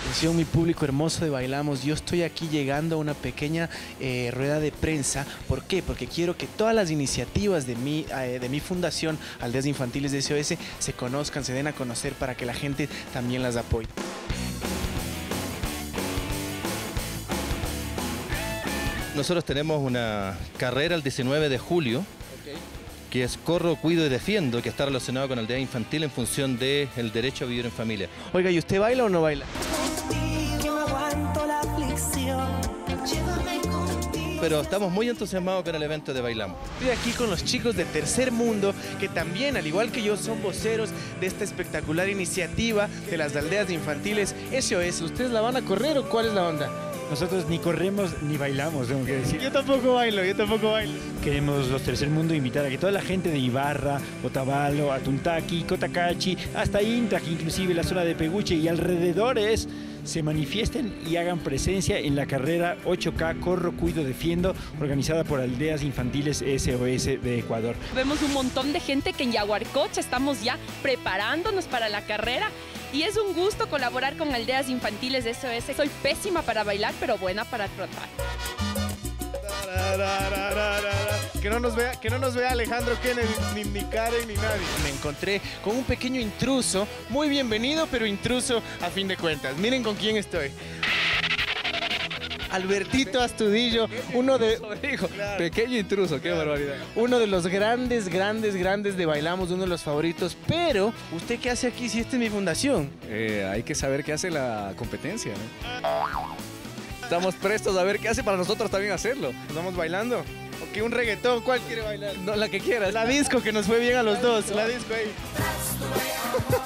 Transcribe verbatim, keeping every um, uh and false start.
Atención mi público hermoso de Bailamos, yo estoy aquí llegando a una pequeña eh, rueda de prensa. ¿Por qué? Porque quiero que todas las iniciativas de mi, eh, de mi fundación Aldeas Infantiles de S O S se conozcan, se den a conocer para que la gente también las apoye. Nosotros tenemos una carrera el diecinueve de julio, que es Corro, Cuido y Defiendo, que está relacionado con aldea infantil en función del derecho a vivir en familia. Oiga, ¿y usted baila o no baila? Pero estamos muy entusiasmados con el evento de Bailamos. Estoy aquí con los chicos de Tercer Mundo, que también, al igual que yo, son voceros de esta espectacular iniciativa de las aldeas infantiles S O S. ¿Ustedes la van a correr o cuál es la onda? Nosotros ni corremos ni bailamos, tengo que decir. Yo tampoco bailo, yo tampoco bailo. Queremos los Tercer Mundo invitar a que toda la gente de Ibarra, Otavalo, Atuntaqui, Cotacachi, hasta Intac, inclusive la zona de Peguche y alrededores, se manifiesten y hagan presencia en la carrera ocho K Corro, Cuido, Defiendo, organizada por Aldeas Infantiles S O S de Ecuador. Vemos un montón de gente que en Yaguarcocha estamos ya preparándonos para la carrera. Y es un gusto colaborar con Aldeas Infantiles de S O S. Soy pésima para bailar, pero buena para trotar. Que no nos vea, que no nos vea Alejandro Kennedy, ni, ni Karen, ni nadie. Me encontré con un pequeño intruso, muy bienvenido, pero intruso a fin de cuentas. Miren con quién estoy. Albertito Astudillo, uno de... Claro. Pequeño intruso, qué barbaridad. Uno de los grandes, grandes, grandes de Bailamos, uno de los favoritos. Pero, ¿usted qué hace aquí si esta es mi fundación? Eh, hay que saber qué hace la competencia, ¿no? Estamos prestos a ver qué hace para nosotros también hacerlo. ¿Estamos bailando? ¿O un reggaetón? ¿Cuál quiere bailar? No, la que quieras. La disco, que nos fue bien a los dos. La disco ahí.